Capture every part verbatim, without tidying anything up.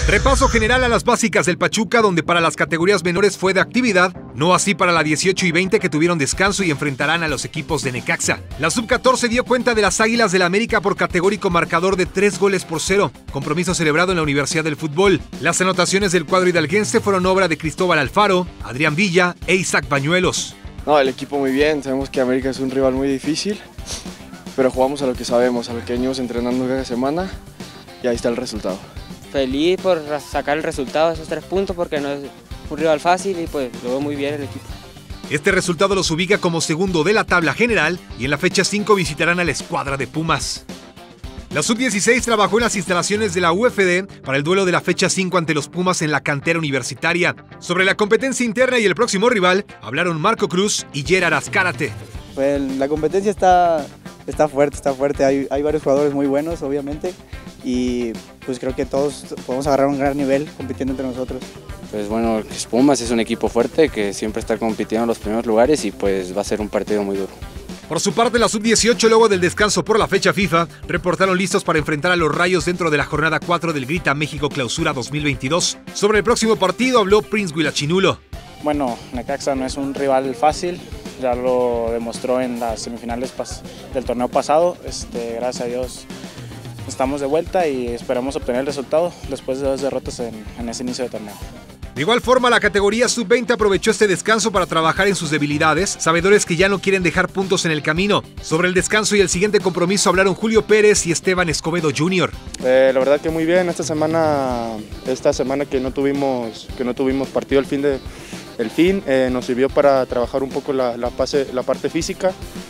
Repaso general a las básicas del Pachuca, donde para las categorías menores fue de actividad, no así para la dieciocho y veinte que tuvieron descanso y enfrentarán a los equipos de Necaxa. La sub catorce dio cuenta de las Águilas del América por categórico marcador de tres goles por cero, compromiso celebrado en la Universidad del Fútbol. Las anotaciones del cuadro hidalguense fueron obra de Cristóbal Alfaro, Adrián Villa e Isaac Bañuelos. No, el equipo muy bien, sabemos que América es un rival muy difícil, pero jugamos a lo que sabemos, a lo que venimos entrenando cada semana y ahí está el resultado. Feliz por sacar el resultado de esos tres puntos porque no es un rival fácil y pues lo veo muy bien el equipo. Este resultado los ubica como segundo de la tabla general y en la fecha cinco visitarán a la escuadra de Pumas. La sub dieciséis trabajó en las instalaciones de la U F D para el duelo de la fecha cinco ante los Pumas en la cantera universitaria. Sobre la competencia interna y el próximo rival, hablaron Marco Cruz y Gerard Azcárate. Pues la competencia está, está fuerte, está fuerte. Hay, hay varios jugadores muy buenos, obviamente, y pues creo que todos podemos agarrar un gran nivel compitiendo entre nosotros. Pues bueno, Pumas es un equipo fuerte que siempre está compitiendo en los primeros lugares y pues va a ser un partido muy duro. Por su parte, la sub dieciocho, luego del descanso por la fecha FIFA, reportaron listos para enfrentar a los Rayos dentro de la jornada cuatro del Grita México Clausura dos mil veintidós. Sobre el próximo partido habló Prince Huilachinulo. Bueno, Necaxa no es un rival fácil, ya lo demostró en las semifinales del torneo pasado. Este, gracias a Dios estamos de vuelta y esperamos obtener el resultado después de dos derrotas en, en ese inicio de torneo. De igual forma, la categoría sub veinte aprovechó este descanso para trabajar en sus debilidades, sabedores que ya no quieren dejar puntos en el camino. Sobre el descanso y el siguiente compromiso hablaron Julio Pérez y Esteban Escobedo junior Eh, la verdad que muy bien, esta semana, esta semana que no tuvimos, que no tuvimos partido el fin, de, el fin eh, nos sirvió para trabajar un poco la, la, pase, la parte física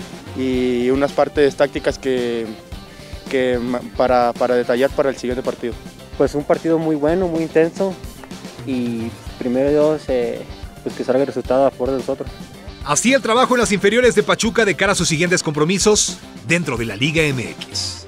y unas partes tácticas que, que para, para detallar para el siguiente partido. Pues un partido muy bueno, muy intenso. Y primero Dios, eh, pues que salga el resultado a favor de nosotros. Así el trabajo en las inferiores de Pachuca de cara a sus siguientes compromisos dentro de la Liga M X.